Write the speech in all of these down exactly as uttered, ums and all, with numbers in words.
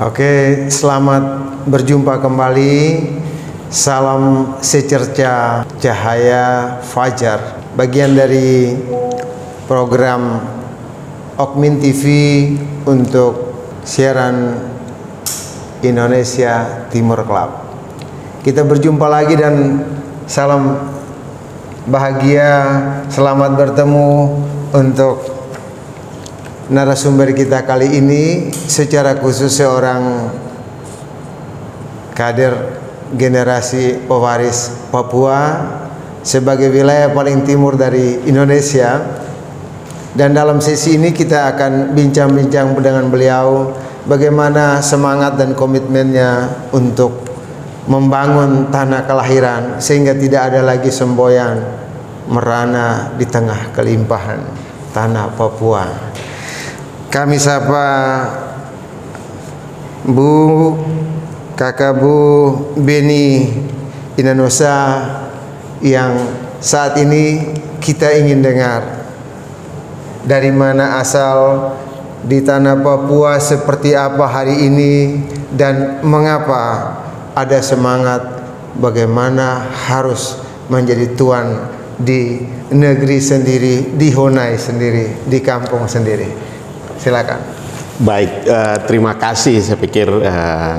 Oke, selamat berjumpa kembali. Salam secerca cahaya fajar. Bagian dari program Okmin T V untuk siaran Indonesia Timur Club. Kita berjumpa lagi dan salam bahagia, selamat bertemu untuk narasumber kita kali ini, secara khusus seorang kader generasi pewaris Papua sebagai wilayah paling timur dari Indonesia. Dan dalam sesi ini kita akan bincang-bincang dengan beliau bagaimana semangat dan komitmennya untuk membangun tanah kelahiran sehingga tidak ada lagi semboyan merana di tengah kelimpahan tanah Papua. Kami sapa Bu Kakak Bu Beni Inanosa yang saat ini kita ingin dengar dari mana asal di tanah Papua, seperti apa hari ini, dan mengapa ada semangat bagaimana harus menjadi tuan di negeri sendiri, di Honai sendiri, di kampung sendiri. Silakan. Baik, uh, terima kasih. Saya pikir uh,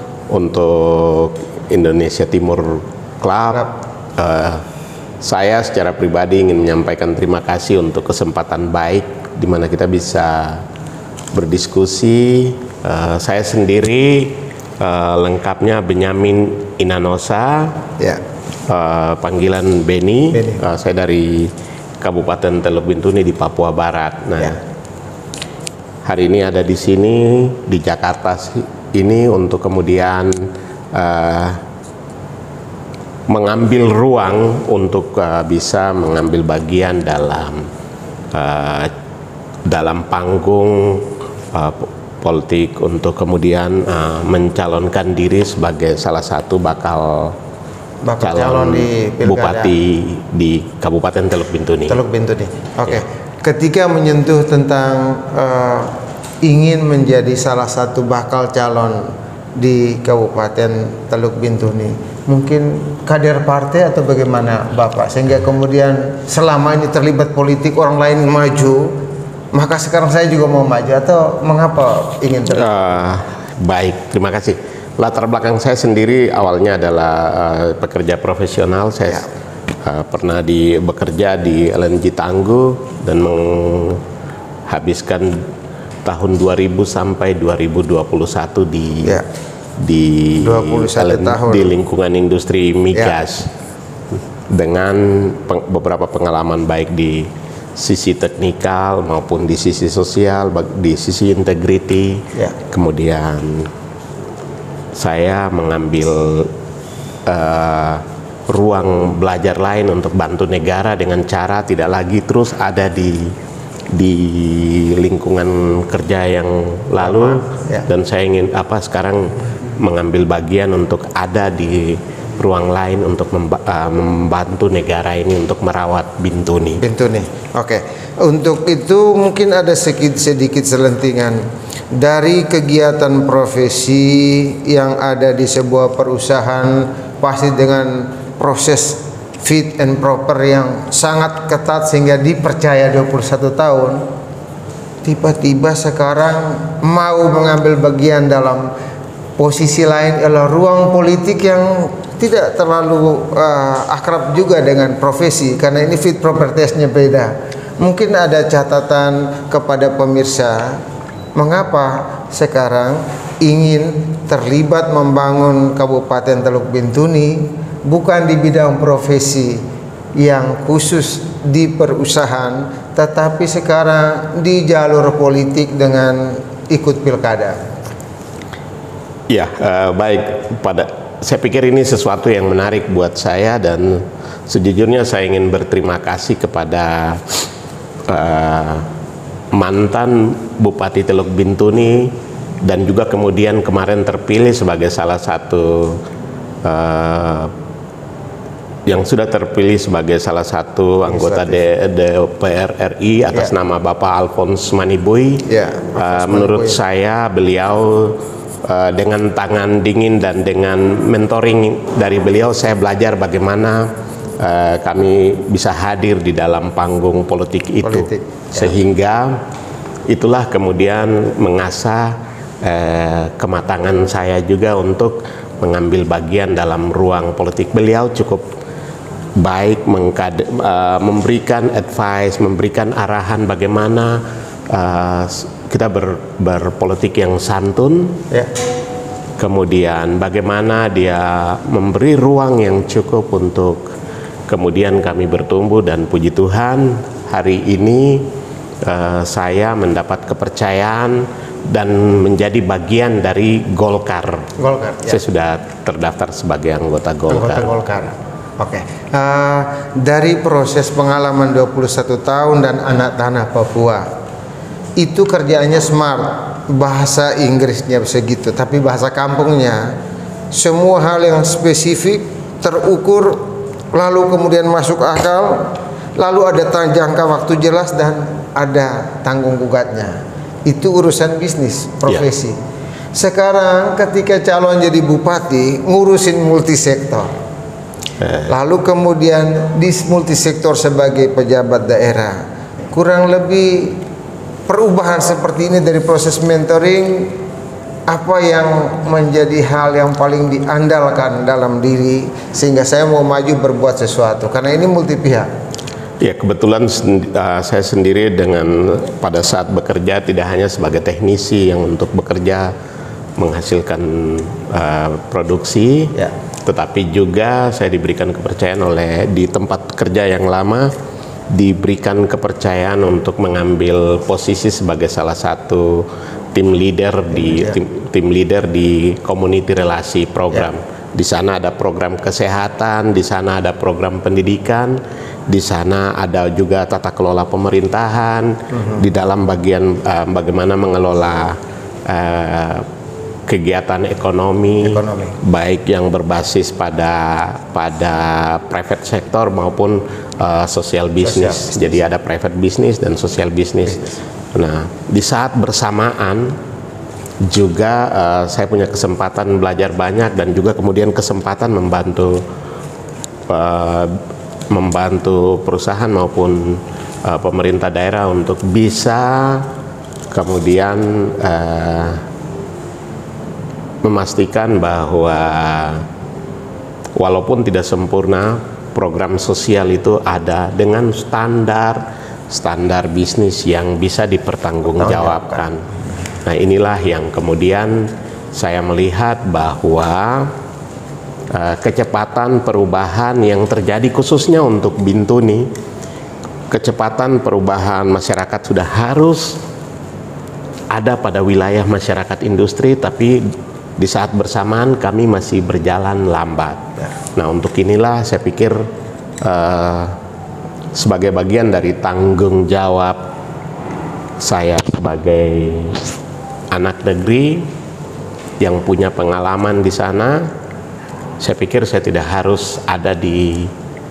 untuk Indonesia Timur Club, uh, saya secara pribadi ingin menyampaikan terima kasih untuk kesempatan baik di mana kita bisa berdiskusi. Uh, saya sendiri uh, lengkapnya Benyamin Inanosa, ya. uh, panggilan Beni. Beni. Uh, saya dari Kabupaten Teluk Bintuni di Papua Barat. Nah. Ya. Hari ini ada di sini di Jakarta ini untuk kemudian uh, mengambil ruang untuk uh, bisa mengambil bagian dalam uh, dalam panggung uh, politik untuk kemudian uh, mencalonkan diri sebagai salah satu bakal, bakal calon, calon di bupati di Kabupaten Teluk Bintuni. Teluk Bintuni. Oke. Okay. Ya. Ketika menyentuh tentang uh, ingin menjadi salah satu bakal calon di Kabupaten Teluk Bintuni, mungkin kader partai atau bagaimana Bapak, sehingga kemudian selama ini terlibat politik, orang lain maju, maka sekarang saya juga mau maju, atau mengapa ingin terlibat? Uh, baik, terima kasih. Latar belakang saya sendiri awalnya adalah uh, pekerja profesional. Saya ya. Uh, pernah di bekerja di L N G Tangguh dan menghabiskan tahun dua ribu sampai dua ribu dua puluh satu di ya. di dua puluh satu tahun di lingkungan industri migas, ya. Dengan peng, beberapa pengalaman baik di sisi teknikal maupun di sisi sosial, di sisi integriti. Ya. Kemudian saya mengambil uh, ruang belajar lain untuk bantu negara dengan cara tidak lagi terus ada di di lingkungan kerja yang lalu, ya. Dan saya ingin apa sekarang mengambil bagian untuk ada di ruang lain untuk memba uh, membantu negara ini untuk merawat Bintuni. Bintuni. Oke. Untuk itu mungkin ada sedikit sedikit selentingan dari kegiatan profesi yang ada di sebuah perusahaan, pasti dengan proses fit and proper yang sangat ketat sehingga dipercaya dua puluh satu tahun. Tiba-tiba sekarang mau mengambil bagian dalam posisi lain adalah ruang politik yang tidak terlalu uh, akrab juga dengan profesi, karena ini fit proper testnya beda. Mungkin ada catatan kepada pemirsa mengapa sekarang ingin terlibat membangun Kabupaten Teluk Bintuni bukan di bidang profesi yang khusus di perusahaan, tetapi sekarang di jalur politik dengan ikut pilkada. Ya, uh, baik. Pada saya pikir ini sesuatu yang menarik buat saya, dan sejujurnya saya ingin berterima kasih kepada uh, mantan Bupati Teluk Bintuni dan juga kemudian kemarin terpilih sebagai salah satu uh, yang sudah terpilih sebagai salah satu anggota D P R R I atas yeah. nama Bapak Alphonse Maniboy. Yeah, uh, menurut Maniboy. Saya beliau uh, dengan tangan dingin dan dengan mentoring dari beliau saya belajar bagaimana uh, kami bisa hadir di dalam panggung politik itu. Politik, ya. Sehingga itulah kemudian mengasah uh, kematangan saya juga untuk mengambil bagian dalam ruang politik. Beliau cukup baik mengkade, uh, memberikan advice, memberikan arahan bagaimana uh, kita ber, berpolitik yang santun, ya. Kemudian bagaimana dia memberi ruang yang cukup untuk kemudian kami bertumbuh, dan puji Tuhan hari ini uh, saya mendapat kepercayaan dan menjadi bagian dari Golkar. Golkar, ya. Saya sudah terdaftar sebagai anggota Golkar. Anggota Golkar. Oke, okay. uh, dari proses pengalaman dua puluh satu tahun dan anak tanah Papua, itu kerjaannya smart, bahasa Inggrisnya segitu, tapi bahasa kampungnya semua hal yang spesifik, terukur, lalu kemudian masuk akal, lalu ada jangka waktu jelas dan ada tanggung gugatnya. Itu urusan bisnis, profesi. Yeah. Sekarang ketika calon jadi bupati, ngurusin multisektor. Lalu kemudian di multisektor sebagai pejabat daerah, kurang lebih perubahan seperti ini dari proses mentoring, apa yang menjadi hal yang paling diandalkan dalam diri sehingga saya mau maju berbuat sesuatu, karena ini multi pihak. Ya, kebetulan uh, saya sendiri dengan pada saat bekerja tidak hanya sebagai teknisi yang untuk bekerja menghasilkan uh, produksi, ya. Tetapi juga saya diberikan kepercayaan oleh di tempat kerja yang lama, diberikan kepercayaan untuk mengambil posisi sebagai salah satu tim leader di ya. tim, tim leader di community relasi program. Ya. Di sana ada program kesehatan, di sana ada program pendidikan, di sana ada juga tata kelola pemerintahan, uh-huh. di dalam bagian uh, bagaimana mengelola uh, kegiatan ekonomi, ekonomi, baik yang berbasis pada pada private sector maupun uh, social business. Jadi ada private business dan social business. Nah, di saat bersamaan juga uh, saya punya kesempatan belajar banyak dan juga kemudian kesempatan membantu uh, membantu perusahaan maupun uh, pemerintah daerah untuk bisa kemudian uh, memastikan bahwa walaupun tidak sempurna, program sosial itu ada dengan standar standar bisnis yang bisa dipertanggungjawabkan. Nah, inilah yang kemudian saya melihat bahwa uh, kecepatan perubahan yang terjadi khususnya untuk Bintuni, kecepatan perubahan masyarakat sudah harus ada pada wilayah masyarakat industri, tapi di saat bersamaan kami masih berjalan lambat. Nah, untuk inilah saya pikir uh, sebagai bagian dari tanggung jawab saya sebagai anak negeri yang punya pengalaman di sana, saya pikir saya tidak harus ada di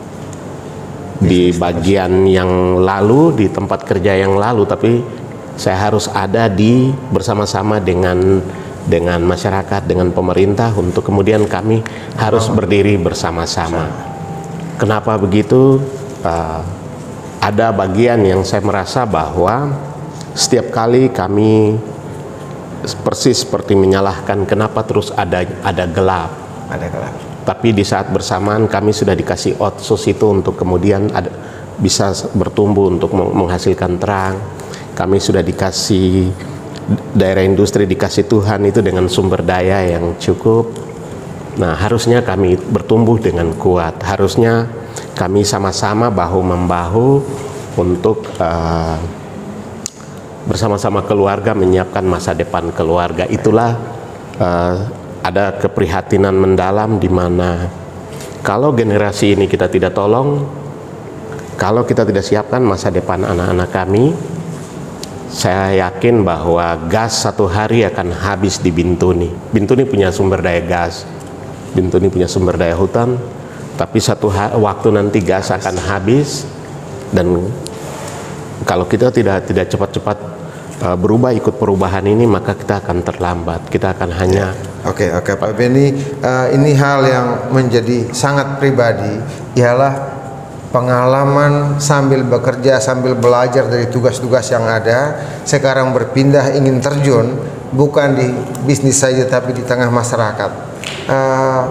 di bagian yang lalu, di tempat kerja yang lalu, tapi saya harus ada di bersama-sama dengan dengan masyarakat, dengan pemerintah, untuk kemudian kami harus berdiri bersama-sama. Kenapa begitu? Uh, ada bagian yang saya merasa bahwa setiap kali kami persis seperti menyalahkan kenapa terus ada ada gelap. Ada gelap. Tapi di saat bersamaan kami sudah dikasih otsus itu untuk kemudian ada, bisa bertumbuh untuk menghasilkan terang. Kami sudah dikasih daerah industri, dikasih Tuhan itu dengan sumber daya yang cukup. Nah, harusnya kami bertumbuh dengan kuat. Harusnya kami sama-sama bahu-membahu untuk uh, bersama-sama keluarga menyiapkan masa depan keluarga. Itulah uh, ada keprihatinan mendalam di mana kalau generasi ini kita tidak tolong, kalau kita tidak siapkan masa depan anak-anak kami, saya yakin bahwa gas satu hari akan habis di Bintuni. Bintuni punya sumber daya gas, Bintuni punya sumber daya hutan, tapi satu waktu nanti gas akan habis, dan kalau kita tidak tidak cepat-cepat uh, berubah ikut perubahan ini, maka kita akan terlambat. Kita akan hanya Oke, okay, oke okay, Pak Benny, uh, ini hal yang menjadi sangat pribadi, ialah pengalaman sambil bekerja, sambil belajar dari tugas-tugas yang ada. Sekarang berpindah ingin terjun bukan di bisnis saja tapi di tengah masyarakat. Uh,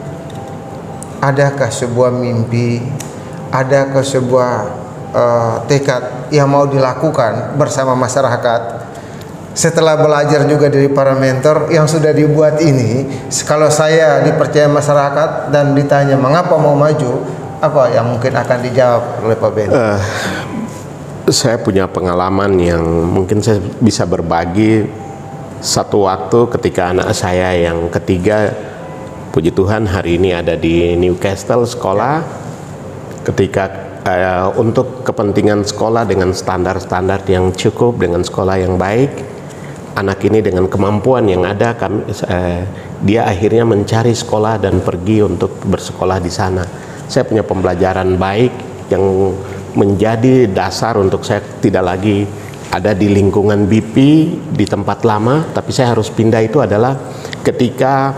adakah sebuah mimpi, adakah sebuah uh, tekad yang mau dilakukan bersama masyarakat? Setelah belajar juga dari para mentor yang sudah dibuat ini, kalau saya dipercaya masyarakat dan ditanya mengapa mau maju, apa yang mungkin akan dijawab oleh Pak Benny? Uh, saya punya pengalaman yang mungkin saya bisa berbagi. Satu waktu ketika anak saya yang ketiga, puji Tuhan hari ini ada di Newcastle sekolah, ketika uh, untuk kepentingan sekolah dengan standar-standar yang cukup, dengan sekolah yang baik, anak ini dengan kemampuan yang ada, kami, eh, dia akhirnya mencari sekolah dan pergi untuk bersekolah di sana. Saya punya pembelajaran baik yang menjadi dasar untuk saya tidak lagi ada di lingkungan B P di tempat lama, tapi saya harus pindah. Itu adalah ketika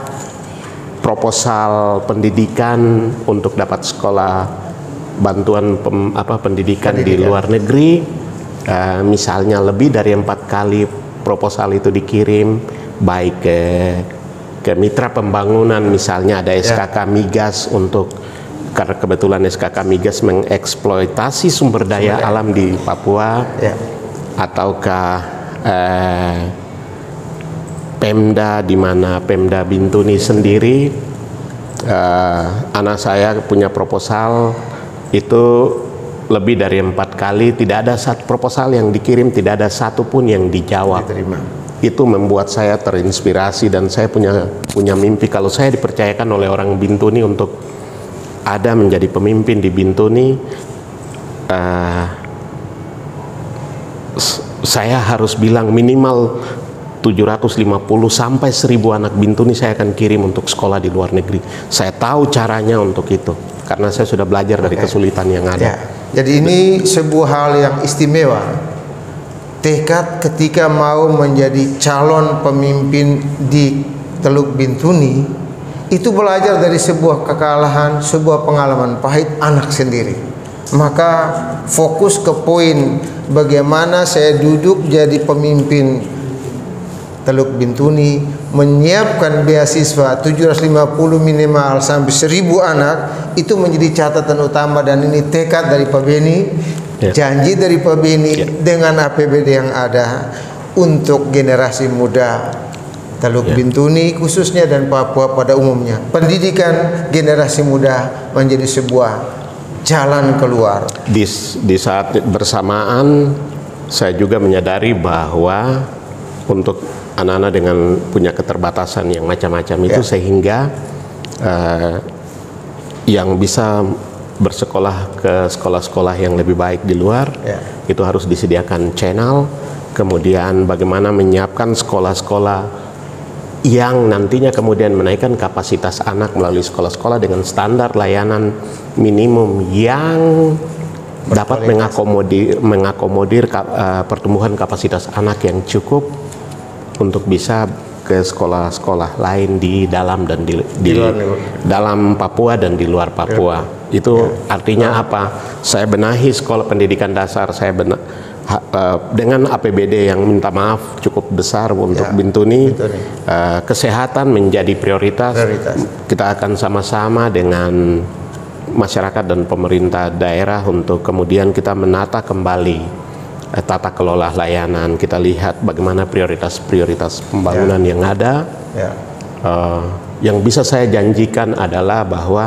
proposal pendidikan untuk dapat sekolah bantuan pem, apa, pendidikan, pendidikan di luar negeri, eh, misalnya lebih dari empat kali proposal itu dikirim, baik ke ke mitra pembangunan, misalnya ada S K K Migas untuk, karena kebetulan S K K Migas mengeksploitasi sumber daya sumber alam di Papua, ya. Ataukah eh, Pemda, di mana Pemda Bintuni sendiri, eh, anak saya punya proposal itu lebih dari empat kali, tidak ada satu proposal yang dikirim, tidak ada satu pun yang dijawab. Diterima. Itu membuat saya terinspirasi dan saya punya punya mimpi kalau saya dipercayakan oleh orang Bintuni untuk ada menjadi pemimpin di Bintuni, uh, saya harus bilang minimal tujuh ratus lima puluh sampai seribu anak Bintuni saya akan kirim untuk sekolah di luar negeri. Saya tahu caranya untuk itu karena saya sudah belajar dari okay. kesulitan yang ada. Ya. Jadi ini sebuah hal yang istimewa. Tekad ketika mau menjadi calon pemimpin di Teluk Bintuni, itu belajar dari sebuah kekalahan, sebuah pengalaman pahit anak sendiri. Maka fokus ke poin bagaimana saya duduk jadi pemimpin Teluk Bintuni, menyiapkan beasiswa tujuh ratus lima puluh minimal sampai seribu anak, itu menjadi catatan utama. Dan ini tekad dari Pak Benny, ya. Janji dari Pak Benny, ya. Dengan A P B D yang ada untuk generasi muda Teluk ya. Bintuni khususnya dan Papua pada umumnya. Pendidikan generasi muda menjadi sebuah jalan keluar. Di, di saat bersamaan saya juga menyadari bahwa untuk anak-anak dengan punya keterbatasan yang macam-macam itu, ya. Sehingga uh, yang bisa bersekolah ke sekolah-sekolah yang lebih baik di luar, ya. Itu harus disediakan channel. Kemudian bagaimana menyiapkan sekolah-sekolah yang nantinya kemudian menaikkan kapasitas anak melalui sekolah-sekolah dengan standar layanan minimum yang dapat mengakomodir, mengakomodir uh, pertumbuhan kapasitas anak yang cukup untuk bisa ke sekolah-sekolah lain di dalam dan di, di, di dalam Papua dan di luar Papua. Ya. Itu ya. Artinya apa? Saya benahi sekolah pendidikan dasar, saya benah, ha, uh, dengan A P B D yang minta maaf cukup besar untuk ya. Bintuni. Bintuni. Uh, kesehatan menjadi prioritas. prioritas. Kita akan sama-sama dengan masyarakat dan pemerintah daerah untuk kemudian kita menata kembali tata kelola layanan. Kita lihat bagaimana prioritas-prioritas pembangunan ya. Yang ada. Ya. Uh, yang bisa saya janjikan adalah bahwa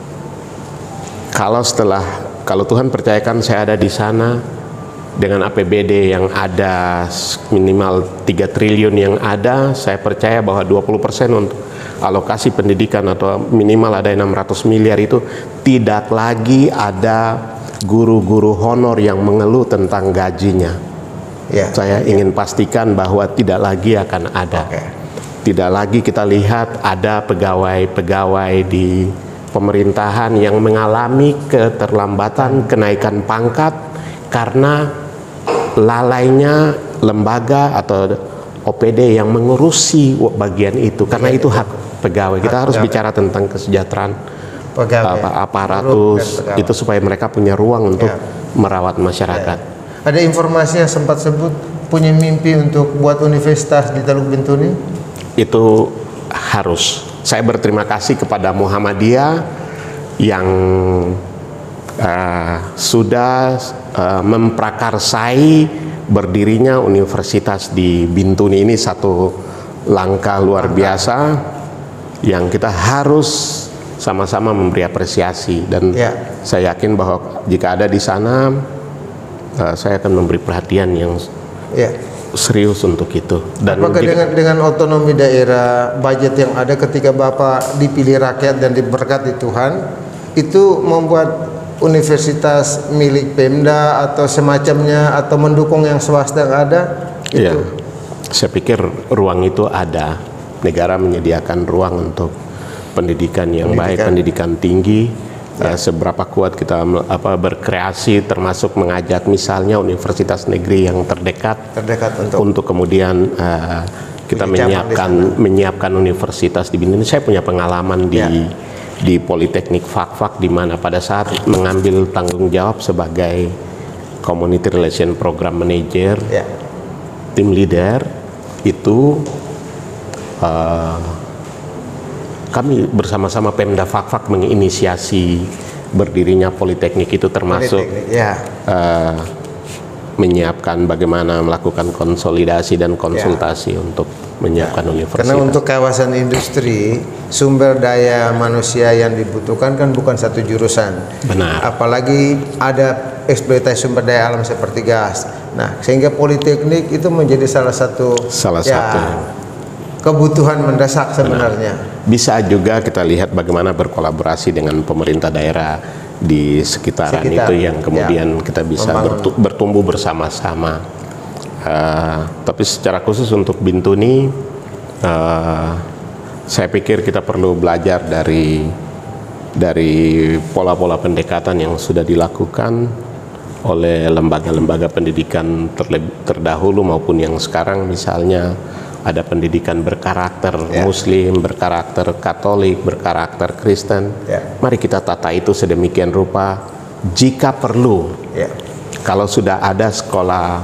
kalau setelah kalau Tuhan percayakan saya ada di sana dengan A P B D yang ada minimal tiga triliun yang ada, saya percaya bahwa dua puluh persen untuk alokasi pendidikan atau minimal ada enam ratus miliar itu tidak lagi ada guru-guru honor yang mengeluh tentang gajinya. Ya, saya ya. ingin pastikan bahwa tidak lagi akan ada. Okay. Tidak lagi kita lihat ada pegawai-pegawai di pemerintahan yang mengalami keterlambatan kenaikan pangkat karena lalainya lembaga atau O P D yang mengurusi bagian itu, karena itu hak pegawai. Kita harus bicara tentang kesejahteraan pegawai, apa, aparatus itu supaya mereka punya ruang untuk ya. merawat masyarakat. Ya. Ada informasi yang sempat sebut punya mimpi untuk buat universitas di Teluk Bintuni? Itu harus. Saya berterima kasih kepada Muhammadiyah yang uh, sudah uh, memprakarsai berdirinya universitas di Bintuni. Ini satu langkah luar biasa yang kita harus sama-sama memberi apresiasi, dan ya. saya yakin bahwa jika ada di sana uh, saya akan memberi perhatian yang ya. serius untuk itu. Dan apakah jika, dengan dengan otonomi daerah, budget yang ada ketika Bapak dipilih rakyat dan diberkati Tuhan, itu membuat universitas milik Pemda atau semacamnya atau mendukung yang swasta yang ada itu? Ya, saya pikir ruang itu ada. Negara menyediakan ruang untuk pendidikan yang pendidikan. baik, pendidikan tinggi. Ya. Uh, seberapa kuat kita apa berkreasi, termasuk mengajak misalnya universitas negeri yang terdekat, terdekat untuk, untuk kemudian uh, kita menyiapkan menyiapkan universitas di Bintuni. Saya punya pengalaman di ya. di Politeknik Fak-Fak, di mana pada saat mengambil tanggung jawab sebagai Community Relation Program Manager, ya. tim leader itu uh, kami bersama-sama Pemda Fak-Fak menginisiasi berdirinya Politeknik itu, termasuk Politeknik, ya. uh, menyiapkan bagaimana melakukan konsolidasi dan konsultasi ya. untuk menyiapkan ya. universitas. Karena untuk kawasan industri, sumber daya manusia yang dibutuhkan kan bukan satu jurusan. Benar. Apalagi ada eksploitasi sumber daya alam seperti gas. Nah, sehingga Politeknik itu menjadi salah satu salah ya, satu kebutuhan mendesak sebenarnya. Benar. Bisa juga kita lihat bagaimana berkolaborasi dengan pemerintah daerah di sekitaran Sekitar, itu yang kemudian ya, kita bisa bertu bertumbuh bersama-sama. Uh, tapi secara khusus untuk Bintuni, uh, saya pikir kita perlu belajar dari dari pola-pola pendekatan yang sudah dilakukan oleh lembaga-lembaga pendidikan terdahulu maupun yang sekarang. Misalnya ada pendidikan berkarakter ya. Muslim, berkarakter Katolik, berkarakter Kristen. Ya. Mari kita tata itu sedemikian rupa. Jika perlu, ya. kalau sudah ada sekolah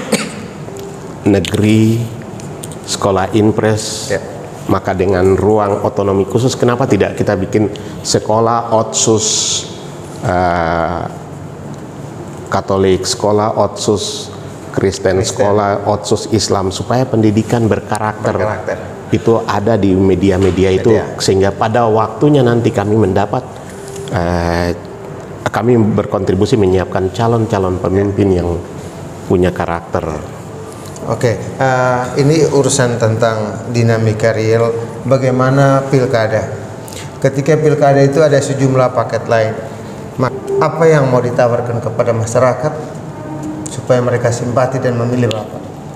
negeri, sekolah impres, ya. maka dengan ruang otonomi khusus, kenapa tidak kita bikin sekolah otsus uh, Katolik, sekolah otsus Kristen, Kristen, sekolah otsus Islam, supaya pendidikan berkarakter, berkarakter. itu ada di media-media itu, media. sehingga pada waktunya nanti kami mendapat, uh, kami berkontribusi menyiapkan calon-calon pemimpin ya. yang punya karakter. Oke, uh, ini urusan tentang dinamika real. Bagaimana pilkada? Ketika pilkada itu ada sejumlah paket lain. Apa yang mau ditawarkan kepada masyarakat supaya mereka simpati dan memilih Bapak?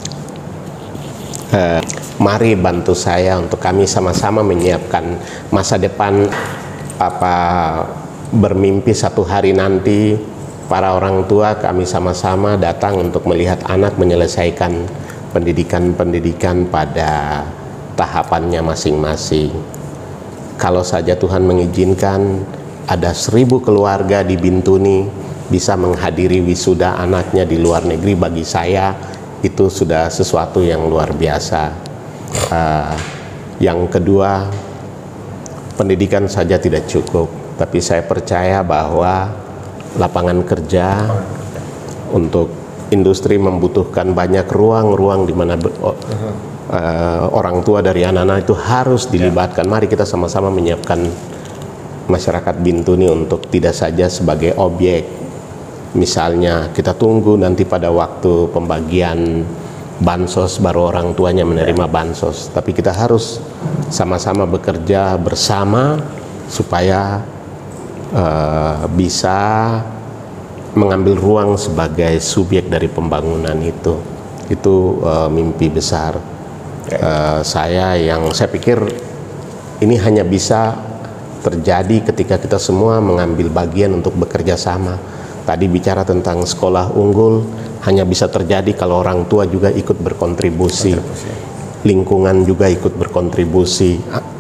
Uh, mari bantu saya untuk kami sama-sama menyiapkan masa depan. Apa bermimpi satu hari nanti para orang tua kami sama-sama datang untuk melihat anak menyelesaikan pendidikan-pendidikan pada tahapannya masing-masing. Kalau saja Tuhan mengizinkan ada seribu keluarga di Bintuni bisa menghadiri wisuda anaknya di luar negeri, bagi saya itu sudah sesuatu yang luar biasa. Uh, yang kedua, pendidikan saja tidak cukup, tapi saya percaya bahwa lapangan kerja untuk industri membutuhkan banyak ruang-ruang di mana uh, orang tua dari anak-anak itu harus dilibatkan. Mari kita sama-sama menyiapkan masyarakat Bintuni untuk tidak saja sebagai objek. Misalnya kita tunggu nanti pada waktu pembagian bansos baru orang tuanya menerima bansos, tapi kita harus sama-sama bekerja bersama supaya Uh, bisa mengambil ruang sebagai subjek dari pembangunan itu. Itu uh, mimpi besar uh, saya, yang saya pikir ini hanya bisa terjadi ketika kita semua mengambil bagian untuk bekerja sama. tadi bicara tentang sekolah unggul hanya bisa terjadi kalau orang tua juga ikut berkontribusi, kontribusi. Lingkungan juga ikut berkontribusi,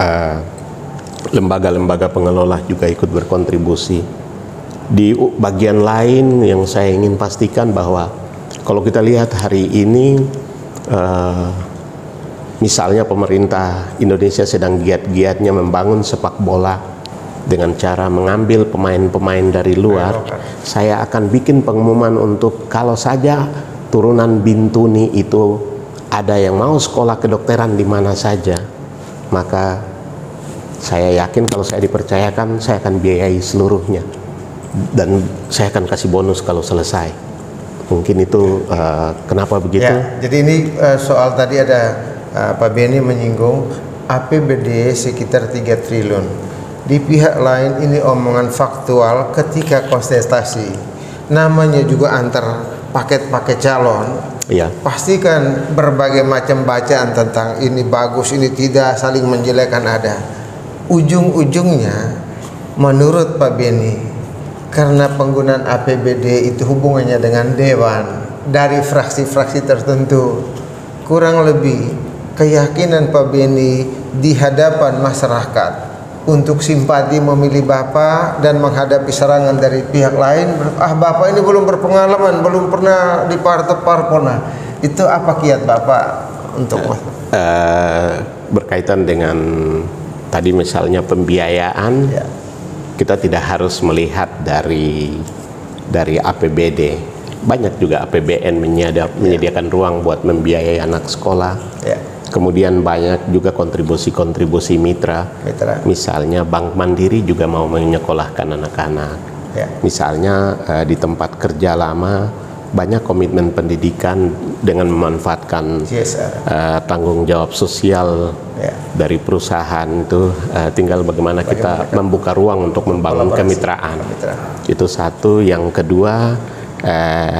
lembaga-lembaga pengelola juga ikut berkontribusi. Di bagian lain yang saya ingin pastikan bahwa kalau kita lihat hari ini, uh, misalnya pemerintah Indonesia sedang giat-giatnya membangun sepak bola dengan cara mengambil pemain-pemain dari luar, saya akan bikin pengumuman untuk kalau saja turunan Bintuni itu ada yang mau sekolah kedokteran di mana saja, maka saya yakin kalau saya dipercayakan, saya akan biayai seluruhnya dan saya akan kasih bonus kalau selesai. Mungkin itu uh, kenapa begitu? Ya, jadi ini uh, soal tadi ada uh, Pak Beni menyinggung A P B D sekitar tiga triliun. Di pihak lain ini omongan faktual ketika kontestasi. Namanya juga antar paket-paket calon. Ya. Pastikan berbagai macam bacaan tentang ini bagus, ini tidak, saling menjelekkan ada. Ujung-ujungnya menurut Pak Beni, karena penggunaan A P B D itu hubungannya dengan dewan dari fraksi-fraksi tertentu, kurang lebih keyakinan Pak Beni di hadapan masyarakat untuk simpati memilih Bapak dan menghadapi serangan dari pihak lain, ah Bapak ini belum berpengalaman, belum pernah di partai parpol. Nah, itu apa kiat Bapak untuk uh, uh, berkaitan dengan tadi misalnya pembiayaan, ya. Kita tidak harus melihat dari dari A P B D. Banyak juga A P B N menyediakan, ya. menyediakan ruang buat membiayai anak sekolah. Ya. Kemudian banyak juga kontribusi-kontribusi mitra. mitra. Misalnya Bank Mandiri juga mau menyekolahkan anak-anak. Ya. Misalnya uh, di tempat kerja lama banyak komitmen pendidikan dengan memanfaatkan uh, tanggung jawab sosial ya. Dari perusahaan itu. Uh, tinggal bagaimana, bagaimana kita membuka ruang untuk membangun kemitraan. kemitraan. Itu satu. Yang kedua, uh,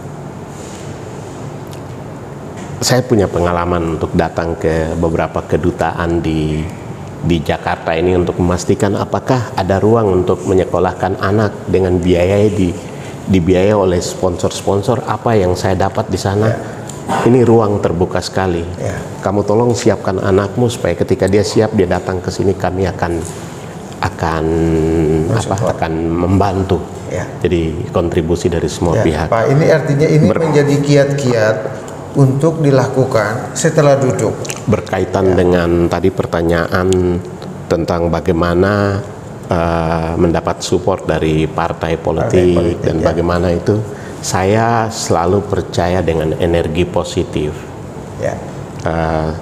saya punya pengalaman untuk datang ke beberapa kedutaan di di Jakarta ini untuk memastikan apakah ada ruang untuk menyekolahkan anak dengan biaya di dibiayai oleh sponsor-sponsor. Apa yang saya dapat di sana, ya. Ini ruang terbuka sekali. Ya. Kamu tolong siapkan anakmu supaya ketika dia siap dia datang ke sini, kami akan akan apa akan membantu. Ya. Jadi kontribusi dari semua ya, pihak. Pak, ini artinya ini Ber menjadi kiat-kiat untuk dilakukan setelah duduk. Berkaitan ya. dengan tadi pertanyaan tentang bagaimana uh, mendapat support dari partai politik, partai politik dan ya. bagaimana itu, saya selalu percaya dengan energi positif. Ya. Uh,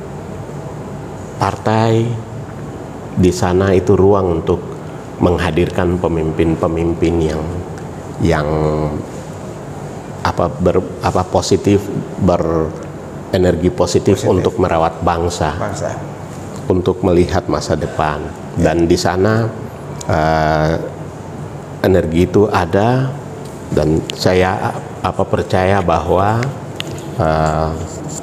partai di sana itu ruang untuk menghadirkan pemimpin-pemimpin yang yang apa ber, apa positif, berenergi positif, positif untuk merawat bangsa, bangsa, untuk melihat masa depan. Ya. Dan di sana uh, energi itu ada, dan saya apa percaya bahwa uh,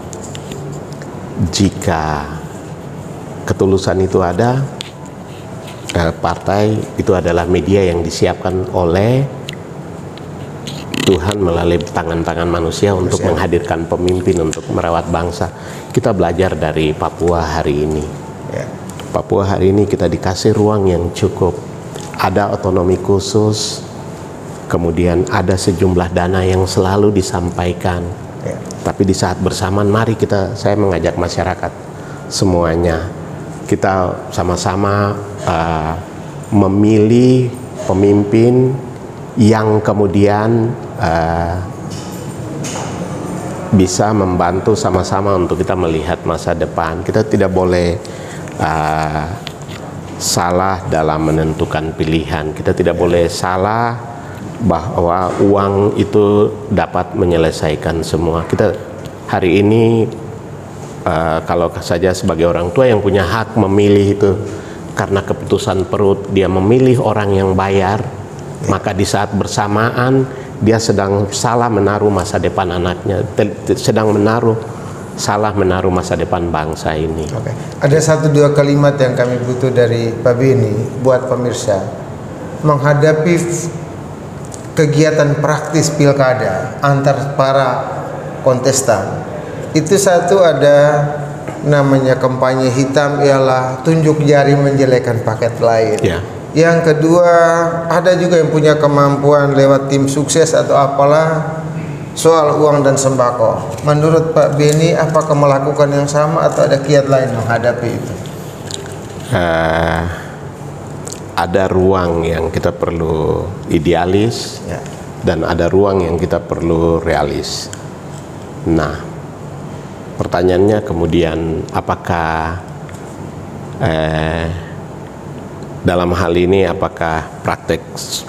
jika ketulusan itu ada, uh, partai itu adalah media yang disiapkan oleh Tuhan melalui tangan-tangan manusia untuk manusia. menghadirkan pemimpin untuk merawat bangsa. Kita belajar dari Papua hari ini. Ya. Papua hari ini kita dikasih ruang yang cukup. Ada otonomi khusus, kemudian ada sejumlah dana yang selalu disampaikan. Ya. Tapi di saat bersamaan, mari kita, saya mengajak masyarakat semuanya, kita sama-sama uh, memilih pemimpin yang kemudian uh, bisa membantu sama-sama untuk kita melihat masa depan. Kita tidak boleh uh, salah dalam menentukan pilihan. Kita tidak boleh salah bahwa uang itu dapat menyelesaikan semua. Kita hari ini uh, kalau saja sebagai orang tua yang punya hak memilih itu karena keputusan perut, dia memilih orang yang bayar, maka di saat bersamaan dia sedang salah menaruh masa depan anaknya, sedang menaruh salah menaruh masa depan bangsa ini. Oke. Ada satu dua kalimat yang kami butuh dari Pak Beni buat pemirsa menghadapi kegiatan praktis pilkada antar para kontestan. Itu satu ada namanya kampanye hitam, ialah tunjuk jari menjelekan paket lain. Ya. Yang kedua, ada juga yang punya kemampuan lewat tim sukses atau apalah soal uang dan sembako. Menurut Pak Beni, apakah melakukan yang sama atau ada kiat lain menghadapi itu? Uh, ada ruang yang kita perlu idealis, ya, dan ada ruang yang kita perlu realis. Nah, pertanyaannya kemudian apakah eh, dalam hal ini apakah praktek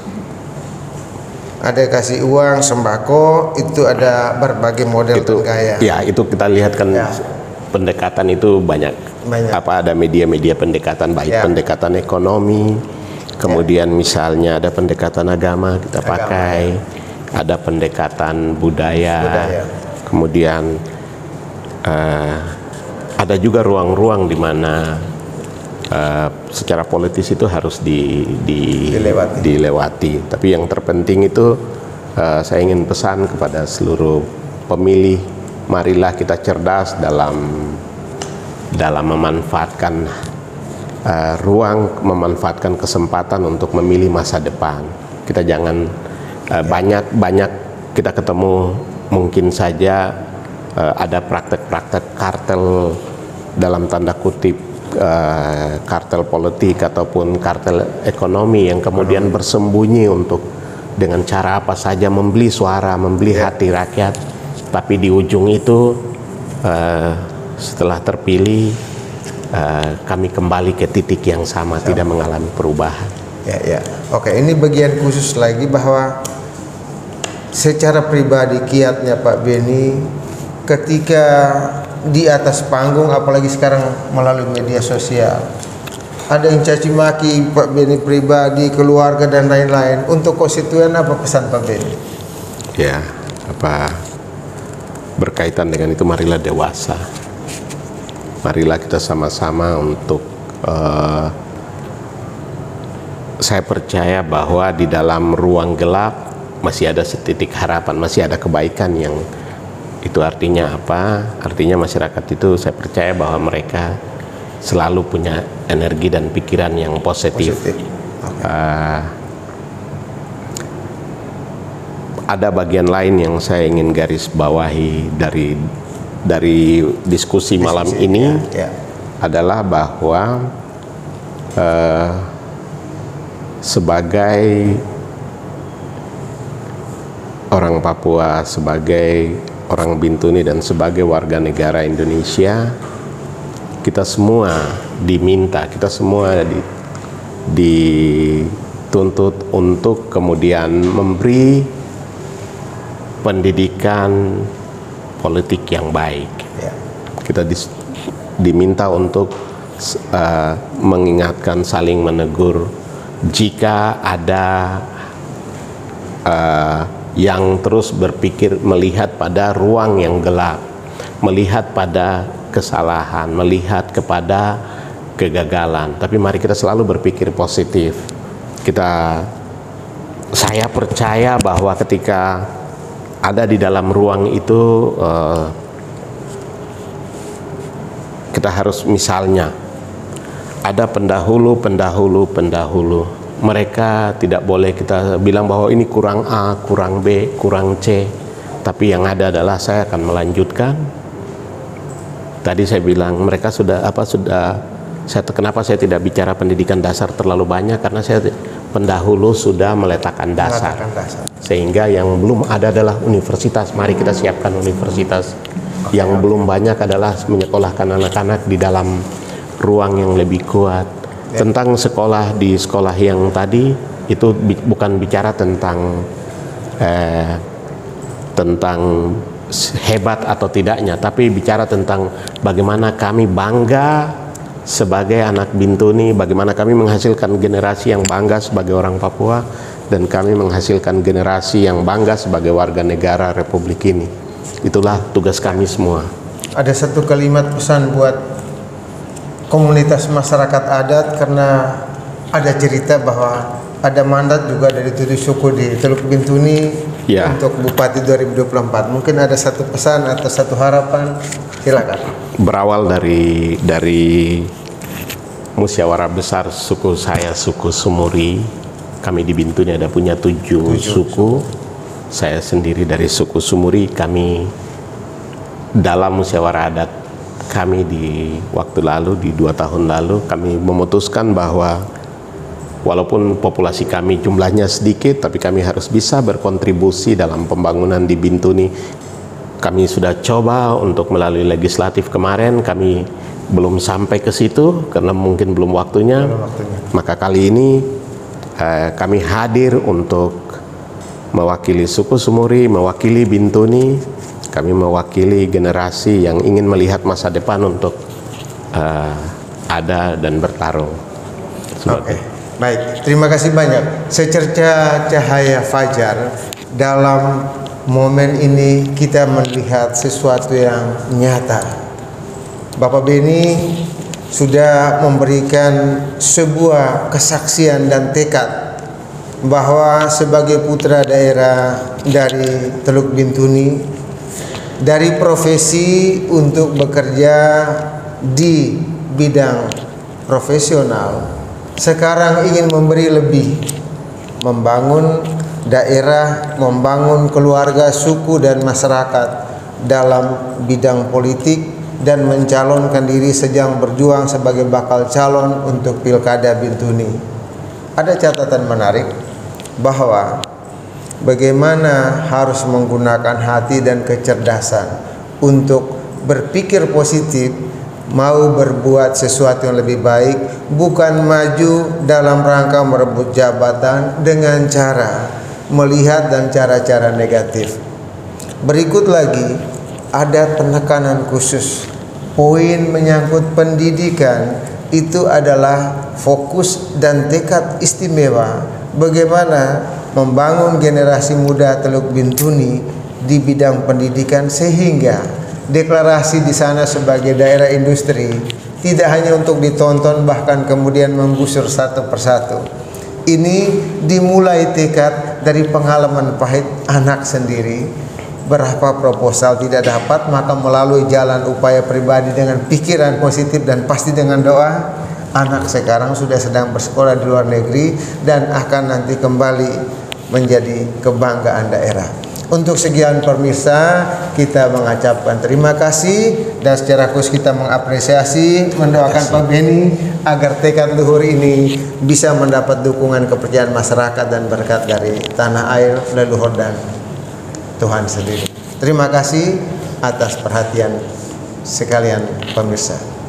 ada kasih uang, sembako, itu ada berbagai model itu, dan gaya. Ya, itu kita lihat kan ya. Pendekatan itu banyak. banyak. Apa ada media-media pendekatan, baik ya. pendekatan ekonomi, kemudian ya. misalnya ada pendekatan agama kita agama, pakai, ya. ada pendekatan budaya, budaya. kemudian uh, ada juga ruang-ruang di mana Uh, secara politis itu harus di, di, dilewati. dilewati. Tapi yang terpenting itu uh, saya ingin pesan kepada seluruh pemilih, marilah kita cerdas dalam dalam memanfaatkan uh, ruang, memanfaatkan kesempatan untuk memilih masa depan. Kita jangan uh, banyak banyak kita ketemu mungkin saja uh, ada praktek-praktek kartel dalam tanda kutip. Uh, kartel politik ataupun kartel ekonomi yang kemudian bersembunyi untuk dengan cara apa saja membeli suara, membeli yeah. hati rakyat, tapi di ujung itu uh, setelah terpilih uh, kami kembali ke titik yang sama, sama. tidak mengalami perubahan. Ya, ya. Oke, ini bagian khusus lagi bahwa secara pribadi kiatnya Pak Beni ketika di atas panggung, apalagi sekarang melalui media sosial, ada yang caci maki Pak Beni pribadi, keluarga dan lain-lain. Untuk konstituen apa pesan Pak Beni? Ya, apa berkaitan dengan itu, marilah dewasa, marilah kita sama-sama untuk uh, saya percaya bahwa di dalam ruang gelap masih ada setitik harapan, masih ada kebaikan. Yang itu artinya apa? Artinya masyarakat itu saya percaya bahwa mereka selalu punya energi dan pikiran yang positif. positif. Okay. Uh, ada bagian lain yang saya ingin garis bawahi dari dari diskusi, diskusi malam ini ya, ya. adalah bahwa uh, sebagai orang Papua, sebagai orang Bintuni dan sebagai warga negara Indonesia, kita semua diminta, kita semua di, dituntut untuk kemudian memberi pendidikan politik yang baik. Ya. Kita di, diminta untuk uh, mengingatkan, saling menegur jika ada uh, yang terus berpikir melihat pada ruang yang gelap, melihat pada kesalahan, melihat kepada kegagalan. Tapi mari kita selalu berpikir positif. Kita, saya percaya bahwa ketika ada di dalam ruang itu, uh, kita harus misalnya ada pendahulu, pendahulu, pendahulu. Mereka tidak boleh kita bilang bahwa ini kurang A, kurang B, kurang C. Tapi yang ada adalah saya akan melanjutkan. Tadi saya bilang mereka sudah apa sudah. Saya kenapa saya tidak bicara pendidikan dasar terlalu banyak, karena saya pendahulu sudah meletakkan dasar. Meletakkan dasar. Sehingga yang belum ada adalah universitas. Mari kita siapkan universitas. Okay. Yang belum banyak adalah menyekolahkan anak-anak di dalam ruang yang lebih kuat. Tentang sekolah di sekolah yang tadi itu bi bukan bicara tentang eh, tentang hebat atau tidaknya, tapi bicara tentang bagaimana kami bangga sebagai anak Bintuni, bagaimana kami menghasilkan generasi yang bangga sebagai orang Papua, dan kami menghasilkan generasi yang bangga sebagai warga negara Republik ini. Itulah tugas kami semua. Ada satu kalimat pesan buat komunitas masyarakat adat, karena ada cerita bahwa ada mandat juga dari tujuh suku di Teluk Bintuni ya. Untuk Bupati dua ribu dua puluh empat. Mungkin ada satu pesan atau satu harapan, silakan. Berawal dari dari musyawarah besar suku saya, suku Sumuri. Kami di Bintuni ada punya tujuh, tujuh suku. Saya sendiri dari suku Sumuri. Kami dalam musyawarah adat kami di waktu lalu, di dua tahun lalu, kami memutuskan bahwa walaupun populasi kami jumlahnya sedikit, tapi kami harus bisa berkontribusi dalam pembangunan di Bintuni. Kami sudah coba untuk melalui legislatif kemarin, kami belum sampai ke situ karena mungkin belum waktunya. Belum waktunya. Maka kali ini eh, kami hadir untuk mewakili suku Sumuri, mewakili Bintuni, kami mewakili generasi yang ingin melihat masa depan untuk eh, ada dan bertarung. Oke. Okay. Baik, terima kasih banyak. Secerca cahaya fajar, dalam momen ini kita melihat sesuatu yang nyata. Bapak Beni sudah memberikan sebuah kesaksian dan tekad bahwa sebagai putra daerah dari Teluk Bintuni, dari profesi untuk bekerja di bidang profesional, sekarang ingin memberi lebih, membangun daerah, membangun keluarga, suku dan masyarakat dalam bidang politik, dan mencalonkan diri sedang berjuang sebagai bakal calon untuk Pilkada Bintuni. Ada catatan menarik bahwa bagaimana harus menggunakan hati dan kecerdasan untuk berpikir positif, mau berbuat sesuatu yang lebih baik, bukan maju dalam rangka merebut jabatan dengan cara melihat dan cara-cara negatif. Berikut lagi ada penekanan khusus. Poin menyangkut pendidikan itu adalah fokus dan tekad istimewa bagaimana membangun generasi muda Teluk Bintuni di bidang pendidikan, sehingga deklarasi di sana sebagai daerah industri tidak hanya untuk ditonton bahkan kemudian menggusur satu persatu. Ini dimulai tekad dari pengalaman pahit anak sendiri. Berapa proposal tidak dapat, maka melalui jalan upaya pribadi dengan pikiran positif dan pasti dengan doa, anak sekarang sudah sedang bersekolah di luar negeri dan akan nanti kembali menjadi kebanggaan daerah. Untuk sekian pemirsa, kita mengucapkan terima kasih dan secara khusus kita mengapresiasi, mendoakan Pak Beni agar tekad luhur ini bisa mendapat dukungan kepercayaan masyarakat dan berkat dari tanah air, leluhur dan Tuhan sendiri. Terima kasih atas perhatian sekalian pemirsa.